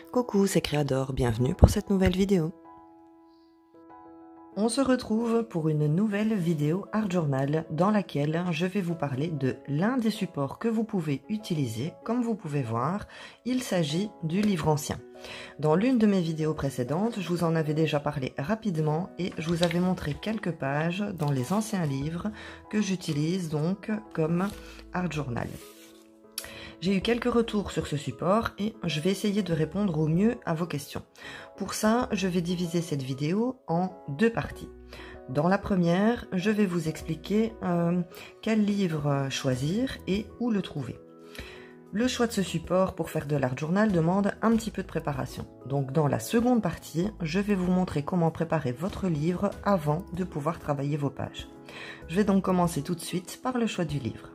Coucou, c'est Créador, bienvenue pour cette nouvelle vidéo. On se retrouve pour une nouvelle vidéo Art Journal dans laquelle je vais vous parler de l'un des supports que vous pouvez utiliser. Comme vous pouvez voir, il s'agit du livre ancien. Dans l'une de mes vidéos précédentes, je vous en avais déjà parlé rapidement et je vous avais montré quelques pages dans les anciens livres que j'utilise donc comme Art Journal. J'ai eu quelques retours sur ce support et je vais essayer de répondre au mieux à vos questions. Pour ça, je vais diviser cette vidéo en deux parties. Dans la première, je vais vous expliquer quel livre choisir et où le trouver. Le choix de ce support pour faire de l'Art Journal demande un petit peu de préparation. Donc dans la seconde partie, je vais vous montrer comment préparer votre livre avant de pouvoir travailler vos pages. Je vais donc commencer tout de suite par le choix du livre.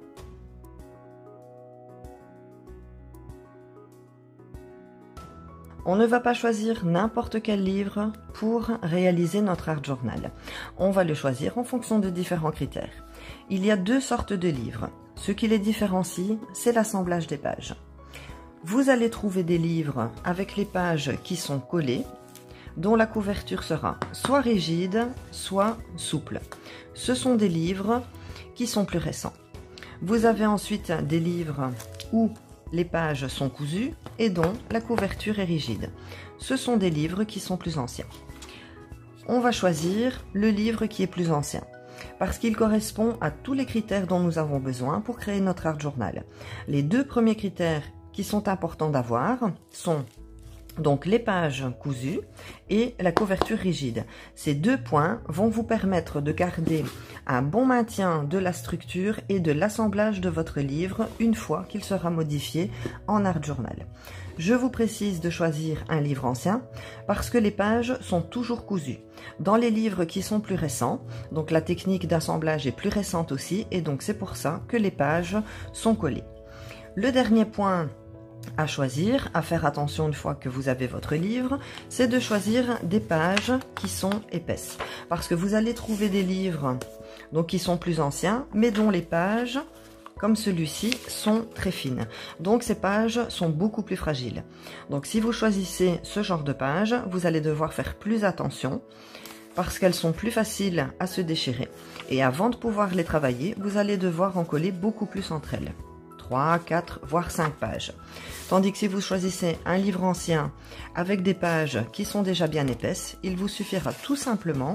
On ne va pas choisir n'importe quel livre pour réaliser notre Art Journal. On va le choisir en fonction de différents critères. Il y a deux sortes de livres. Ce qui les différencie, c'est l'assemblage des pages. Vous allez trouver des livres avec les pages qui sont collées, dont la couverture sera soit rigide, soit souple. Ce sont des livres qui sont plus récents. Vous avez ensuite des livres où les pages sont cousues et dont la couverture est rigide. Ce sont des livres qui sont plus anciens. On va choisir le livre qui est plus ancien parce qu'il correspond à tous les critères dont nous avons besoin pour créer notre Art Journal. Les deux premiers critères qui sont importants d'avoir sont donc les pages cousues et la couverture rigide. Ces deux points vont vous permettre de garder un bon maintien de la structure et de l'assemblage de votre livre une fois qu'il sera modifié en Art Journal. Je vous précise de choisir un livre ancien parce que les pages sont toujours cousues. Dans les livres qui sont plus récents, donc la technique d'assemblage est plus récente aussi et donc c'est pour ça que les pages sont collées. Le dernier point à choisir, à faire attention une fois que vous avez votre livre, c'est de choisir des pages qui sont épaisses. Parce que vous allez trouver des livres donc, qui sont plus anciens, mais dont les pages, comme celui-ci, sont très fines. Donc ces pages sont beaucoup plus fragiles. Donc si vous choisissez ce genre de pages, vous allez devoir faire plus attention parce qu'elles sont plus faciles à se déchirer. Et avant de pouvoir les travailler, vous allez devoir en coller beaucoup plus entre elles. 3, 4, voire 5 pages. Tandis que si vous choisissez un livre ancien avec des pages qui sont déjà bien épaisses, il vous suffira tout simplement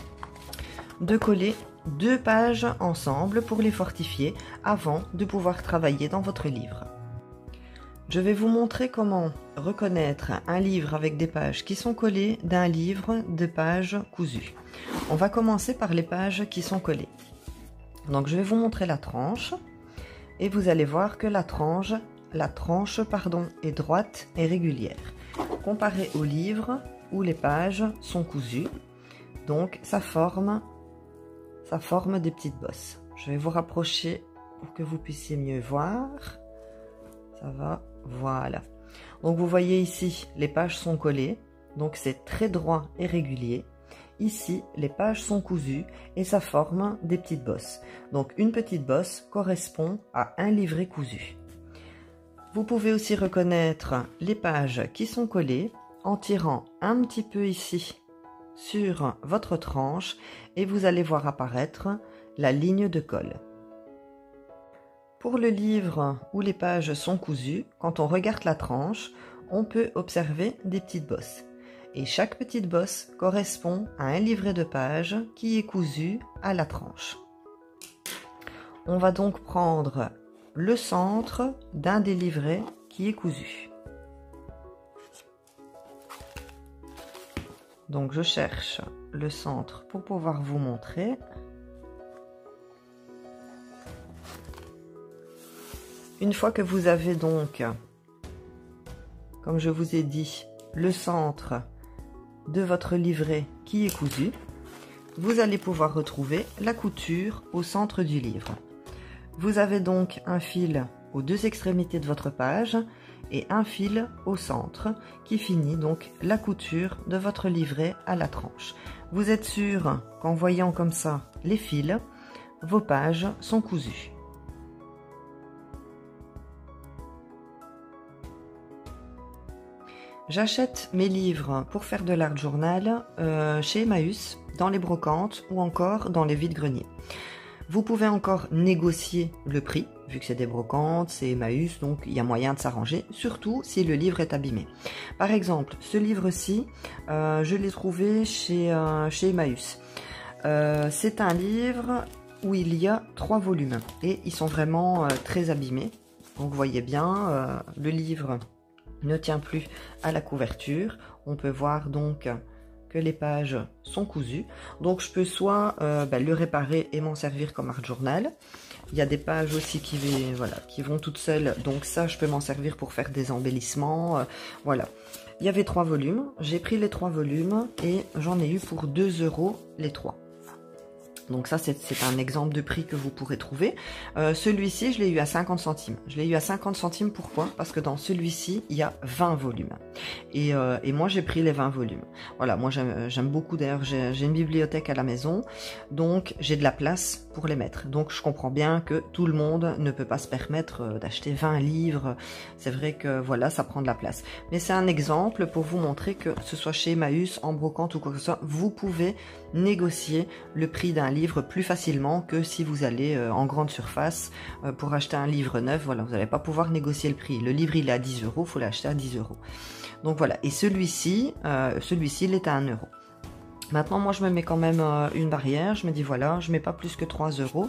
de coller 2 pages ensemble pour les fortifier avant de pouvoir travailler dans votre livre. Je vais vous montrer comment reconnaître un livre avec des pages qui sont collées d'un livre de pages cousues. On va commencer par les pages qui sont collées. Donc je vais vous montrer la tranche. Et vous allez voir que la tranche est droite et régulière. Comparé au livre où les pages sont cousues, donc ça forme des petites bosses. Je vais vous rapprocher pour que vous puissiez mieux voir. Ça va, voilà. Donc vous voyez ici, les pages sont collées, donc c'est très droit et régulier. Ici, les pages sont cousues et ça forme des petites bosses. Donc une petite bosse correspond à un livret cousu. Vous pouvez aussi reconnaître les pages qui sont collées en tirant un petit peu ici sur votre tranche et vous allez voir apparaître la ligne de colle. Pour le livre où les pages sont cousues, quand on regarde la tranche, on peut observer des petites bosses. Et chaque petite bosse correspond à un livret de pages qui est cousu à la tranche. On va donc prendre le centre d'un des livrets qui est cousu. Donc je cherche le centre pour pouvoir vous montrer. Une fois que vous avez donc, comme je vous ai dit, le centre de votre livret qui est cousu, vous allez pouvoir retrouver la couture au centre du livre. Vous avez donc un fil aux deux extrémités de votre page et un fil au centre qui finit donc la couture de votre livret à la tranche. Vous êtes sûr qu'en voyant comme ça les fils, vos pages sont cousues. J'achète mes livres pour faire de l'art journal chez Emmaüs, dans les brocantes ou encore dans les vides-greniers. Vous pouvez encore négocier le prix, vu que c'est des brocantes, c'est Emmaüs, donc il y a moyen de s'arranger, surtout si le livre est abîmé. Par exemple, ce livre-ci, je l'ai trouvé chez Emmaüs. C'est un livre où il y a 3 volumes et ils sont vraiment très abîmés. Donc vous voyez bien, le livre ne tient plus à la couverture. On peut voir donc que les pages sont cousues. Donc je peux soit le réparer et m'en servir comme art journal. Il y a des pages aussi qui vont toutes seules. Donc ça, je peux m'en servir pour faire des embellissements. Voilà. Il y avait 3 volumes. J'ai pris les 3 volumes et j'en ai eu pour 2 € les 3. Donc ça, c'est un exemple de prix que vous pourrez trouver. Celui-ci, je l'ai eu à 50 centimes. Je l'ai eu à 50 centimes, pourquoi? Parce que dans celui-ci, il y a 20 volumes. Et moi, j'ai pris les 20 volumes. Voilà, moi, j'aime beaucoup. D'ailleurs, j'ai une bibliothèque à la maison. Donc, j'ai de la place pour les mettre. Donc, je comprends bien que tout le monde ne peut pas se permettre d'acheter 20 livres. C'est vrai que, voilà, ça prend de la place. Mais c'est un exemple pour vous montrer que ce soit chez Emmaüs, en brocante ou quoi que ce soit, vous pouvez négocier le prix d'un livre plus facilement que si vous allez en grande surface pour acheter un livre neuf. Voilà, vous n'allez pas pouvoir négocier le prix. Le livre, il est à 10 €, il faut l'acheter à 10 €. Donc voilà, et celui-ci, il est à 1 €. Maintenant, moi, je me mets quand même une barrière. Je me dis, voilà, je mets pas plus que 3 €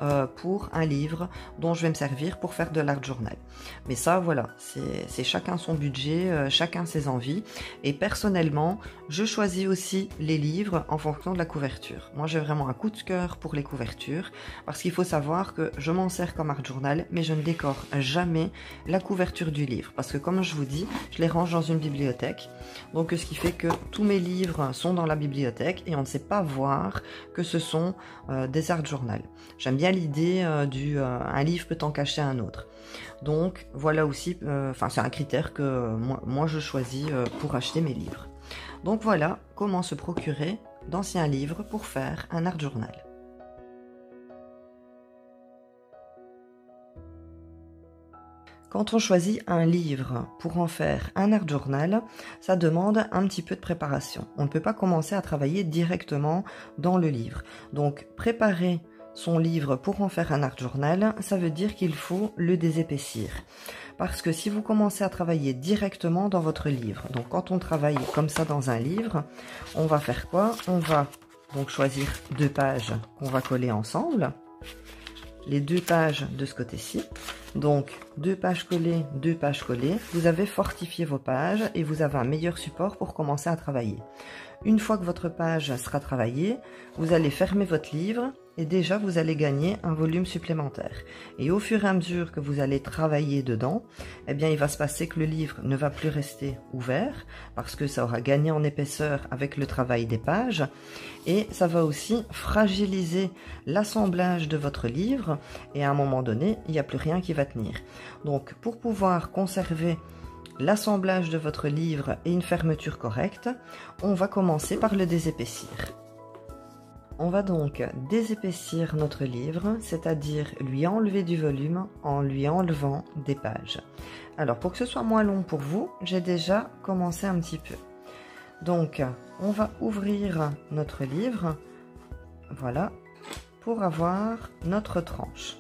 pour un livre dont je vais me servir pour faire de l'art journal. Mais ça, voilà, c'est chacun son budget, chacun ses envies. Et personnellement, je choisis aussi les livres en fonction de la couverture. Moi, j'ai vraiment un coup de cœur pour les couvertures parce qu'il faut savoir que je m'en sers comme art journal, mais je ne décore jamais la couverture du livre. Parce que comme je vous dis, je les range dans une bibliothèque. Donc, ce qui fait que tous mes livres sont dans la bibliothèque et on ne sait pas voir que ce sont des art journal. J'aime bien l'idée un livre peut en cacher un autre. Donc voilà aussi, c'est un critère que moi je choisis pour acheter mes livres. Donc voilà comment se procurer d'anciens livres pour faire un art journal. Quand on choisit un livre pour en faire un art journal, ça demande un petit peu de préparation. On ne peut pas commencer à travailler directement dans le livre. Donc, préparer son livre pour en faire un art journal, ça veut dire qu'il faut le désépaissir. Parce que si vous commencez à travailler directement dans votre livre, donc quand on travaille comme ça dans un livre, on va faire quoi? On va donc choisir 2 pages qu'on va coller ensemble. Les 2 pages de ce côté-ci. Donc, 2 pages collées, 2 pages collées. Vous avez fortifié vos pages et vous avez un meilleur support pour commencer à travailler. Une fois que votre page sera travaillée, vous allez fermer votre livre et déjà vous allez gagner un volume supplémentaire. Et au fur et à mesure que vous allez travailler dedans, eh bien il va se passer que le livre ne va plus rester ouvert parce que ça aura gagné en épaisseur avec le travail des pages et ça va aussi fragiliser l'assemblage de votre livre et à un moment donné, il n'y a plus rien qui va tenir. Donc pour pouvoir conserver l'assemblage de votre livre et une fermeture correcte, on va commencer par le désépaissir. On va donc désépaissir notre livre, c'est-à-dire lui enlever du volume en lui enlevant des pages. Alors pour que ce soit moins long pour vous, j'ai déjà commencé un petit peu. Donc on va ouvrir notre livre, voilà, pour avoir notre tranche.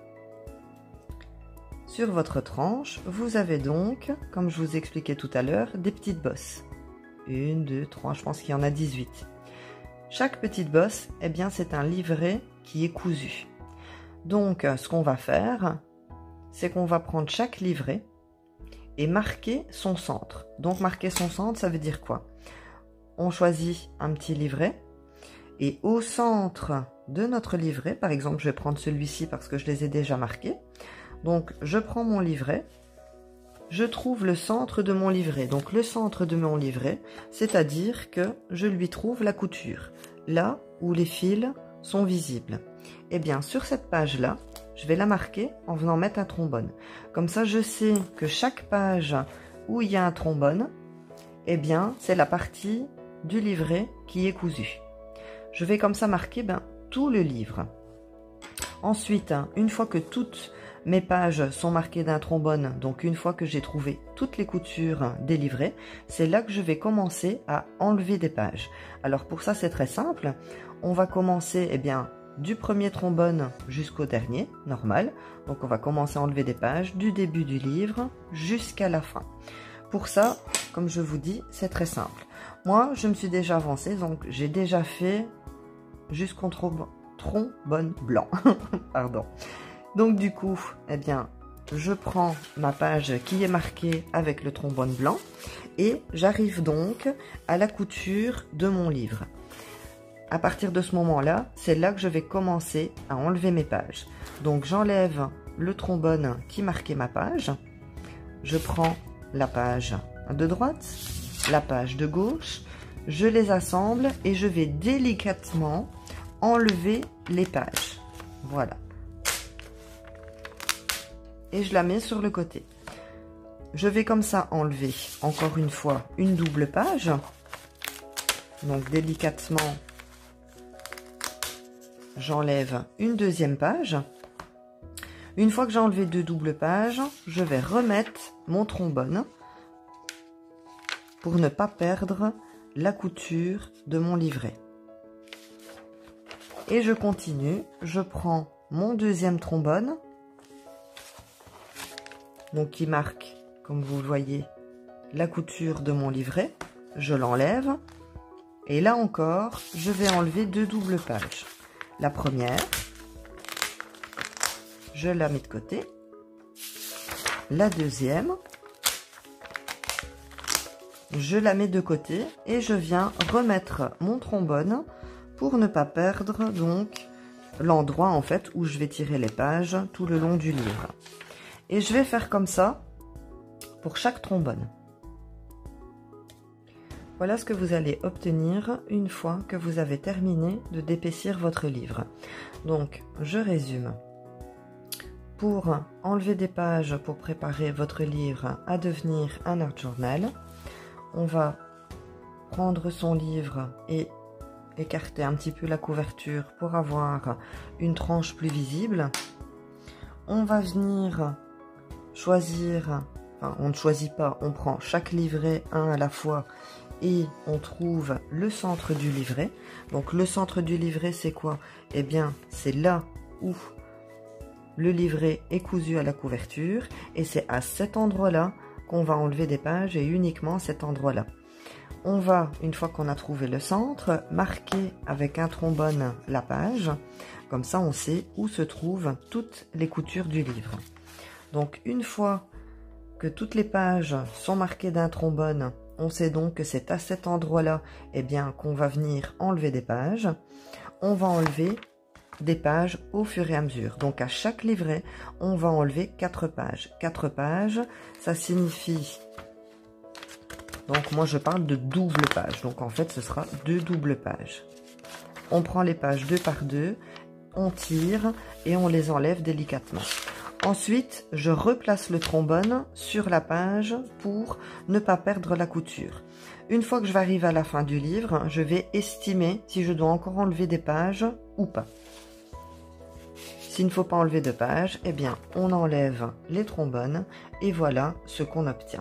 Sur votre tranche, vous avez donc, comme je vous expliquais tout à l'heure, des petites bosses. 1, 2, 3, je pense qu'il y en a 18. Chaque petite bosse, eh bien, c'est un livret qui est cousu. Donc, ce qu'on va faire, c'est qu'on va prendre chaque livret et marquer son centre. Donc, marquer son centre, ça veut dire quoi? On choisit un petit livret et au centre de notre livret, par exemple, je vais prendre celui-ci parce que je les ai déjà marqués. Donc, je prends mon livret, je trouve le centre de mon livret. Donc, le centre de mon livret, c'est-à-dire que je lui trouve la couture, là où les fils sont visibles. Eh bien, sur cette page-là, je vais la marquer en venant mettre un trombone. Comme ça, je sais que chaque page où il y a un trombone, eh bien, c'est la partie du livret qui est cousue. Je vais comme ça marquer tout le livre. Ensuite, une fois que toutes Mes pages sont marquées d'un trombone, donc une fois que j'ai trouvé toutes les coutures des livrets, c'est là que je vais commencer à enlever des pages. Alors pour ça c'est très simple, on va commencer du premier trombone jusqu'au dernier, normal. Donc on va commencer à enlever des pages du début du livre jusqu'à la fin. Pour ça, comme je vous dis, c'est très simple. Moi, je me suis déjà avancée, donc j'ai déjà fait jusqu'au trombone blanc. Pardon. Donc du coup, je prends ma page qui est marquée avec le trombone blanc et j'arrive donc à la couture de mon livre. À partir de ce moment-là, c'est là que je vais commencer à enlever mes pages. Donc j'enlève le trombone qui marquait ma page. Je prends la page de droite, la page de gauche, je les assemble et je vais délicatement enlever les pages. Voilà. Et je la mets sur le côté. Je vais comme ça enlever encore une fois une double page. Donc délicatement, j'enlève une deuxième page. Une fois que j'ai enlevé deux doubles pages, je vais remettre mon trombone pour ne pas perdre la couture de mon livret. Et je continue, je prends mon deuxième trombone, donc qui marque, comme vous le voyez, la couture de mon livret, je l'enlève, et là encore, je vais enlever deux doubles pages. La première, je la mets de côté, la deuxième, je la mets de côté et je viens remettre mon trombone pour ne pas perdre donc l'endroit en fait où je vais tirer les pages tout le long du livre. Et je vais faire comme ça pour chaque trombone. Voilà ce que vous allez obtenir une fois que vous avez terminé de d'épaissir votre livre. Donc, je résume. Pour enlever des pages pour préparer votre livre à devenir un art journal, on va prendre son livre et écarter un petit peu la couverture pour avoir une tranche plus visible. On va venir choisir, enfin on ne choisit pas, on prend chaque livret un à la fois et on trouve le centre du livret. Donc le centre du livret c'est quoi? Eh bien c'est là où le livret est cousu à la couverture et c'est à cet endroit-là qu'on va enlever des pages et uniquement cet endroit-là. On va, une fois qu'on a trouvé le centre, marquer avec un trombone la page. Comme ça, on sait où se trouvent toutes les coutures du livre. Donc, une fois que toutes les pages sont marquées d'un trombone, on sait donc que c'est à cet endroit-là qu'on va venir enlever des pages. On va enlever des pages au fur et à mesure. Donc, à chaque livret, on va enlever 4 pages. 4 pages, ça signifie... Donc, moi, je parle de double page. Donc, en fait, ce sera 2 doubles pages. On prend les pages 2 par 2, on tire et on les enlève délicatement. Ensuite, je replace le trombone sur la page pour ne pas perdre la couture. Une fois que je vais arriver à la fin du livre, je vais estimer si je dois encore enlever des pages ou pas. S'il ne faut pas enlever de pages, on enlève les trombones et voilà ce qu'on obtient.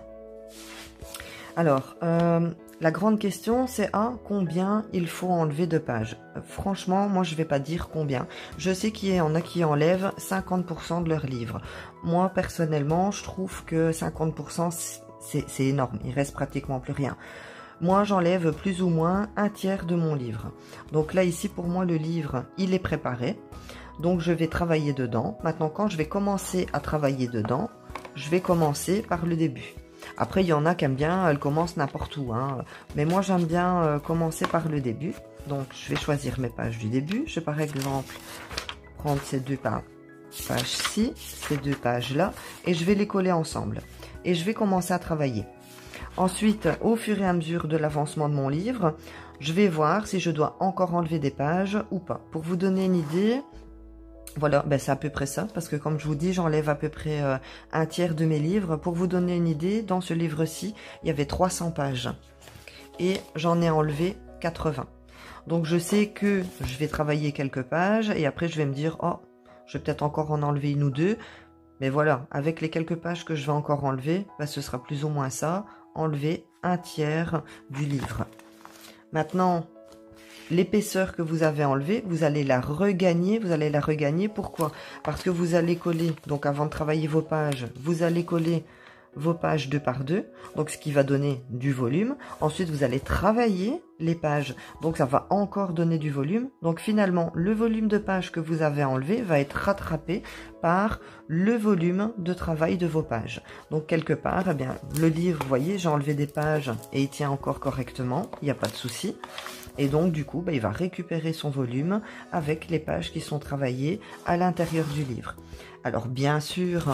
Alors, la grande question, c'est combien il faut enlever de pages. Franchement, moi, je ne vais pas dire combien. Je sais qu'il y en a qui enlèvent 50% de leur livre. Moi, personnellement, je trouve que 50%, c'est énorme. Il reste pratiquement plus rien. Moi, j'enlève plus ou moins un tiers de mon livre. Donc là, ici, pour moi, le livre, il est préparé. Donc, je vais travailler dedans. Maintenant, quand je vais commencer à travailler dedans, je vais commencer par le début. Après, il y en a qui aiment bien, elles commencent n'importe où. Mais moi, j'aime bien commencer par le début. Donc, je vais choisir mes pages du début. Je vais par exemple prendre ces deux pages-ci, ces deux pages-là, et je vais les coller ensemble. Et je vais commencer à travailler. Ensuite, au fur et à mesure de l'avancement de mon livre, je vais voir si je dois encore enlever des pages ou pas. Pour vous donner une idée... Voilà, c'est à peu près ça, parce que comme je vous dis, j'enlève à peu près un tiers de mes livres. Pour vous donner une idée, dans ce livre-ci, il y avait 300 pages. Et j'en ai enlevé 80. Donc je sais que je vais travailler quelques pages, et après je vais me dire, je vais peut-être encore en enlever une ou deux. Mais voilà, avec les quelques pages que je vais encore enlever, bah, ce sera plus ou moins ça, enlever 1/3 du livre. Maintenant, l'épaisseur que vous avez enlevée, vous allez la regagner. Pourquoi? Parce que vous allez coller, donc avant de travailler vos pages, vous allez coller vos pages 2 par 2, donc ce qui va donner du volume. Ensuite, vous allez travailler les pages, donc ça va encore donner du volume. Donc finalement, le volume de pages que vous avez enlevé va être rattrapé par le volume de travail de vos pages. Donc quelque part, eh bien, le livre, vous voyez, j'ai enlevé des pages et il tient encore correctement, il n'y a pas de souci. Et donc du coup, il va récupérer son volume avec les pages qui sont travaillées à l'intérieur du livre. Alors bien sûr,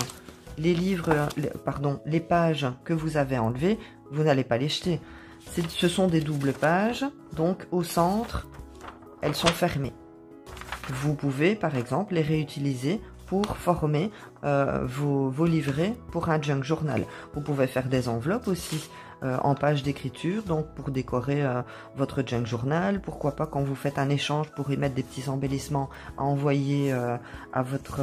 les pages que vous avez enlevées, vous n'allez pas les jeter. Ce sont des doubles pages, donc au centre, elles sont fermées. Vous pouvez par exemple les réutiliser pour former vos livrets pour un junk journal. Vous pouvez faire des enveloppes aussi en page d'écriture, donc pour décorer votre junk journal. Pourquoi pas quand vous faites un échange pour y mettre des petits embellissements à envoyer à votre...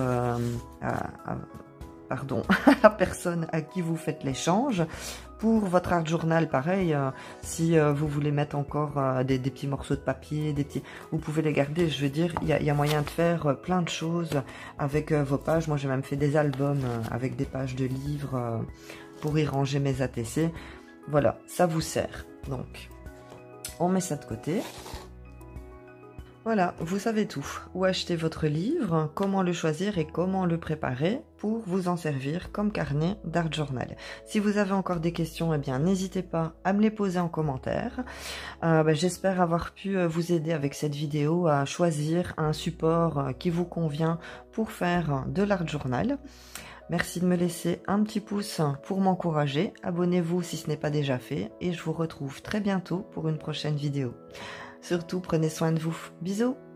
pardon, à la personne à qui vous faites l'échange. Pour votre art journal, pareil, si vous voulez mettre encore des petits morceaux de papier, vous pouvez les garder. Je veux dire, il y a moyen de faire plein de choses avec vos pages. Moi, j'ai même fait des albums avec des pages de livres pour y ranger mes ATC. Voilà, ça vous sert. Donc, on met ça de côté. Voilà, vous savez tout. Où acheter votre livre, comment le choisir et comment le préparer pour vous en servir comme carnet d'art journal. Si vous avez encore des questions, eh bien n'hésitez pas à me les poser en commentaire. J'espère avoir pu vous aider avec cette vidéo à choisir un support qui vous convient pour faire de l'art journal. Merci de me laisser un petit pouce pour m'encourager. Abonnez-vous si ce n'est pas déjà fait et je vous retrouve très bientôt pour une prochaine vidéo. Surtout, prenez soin de vous. Bisous!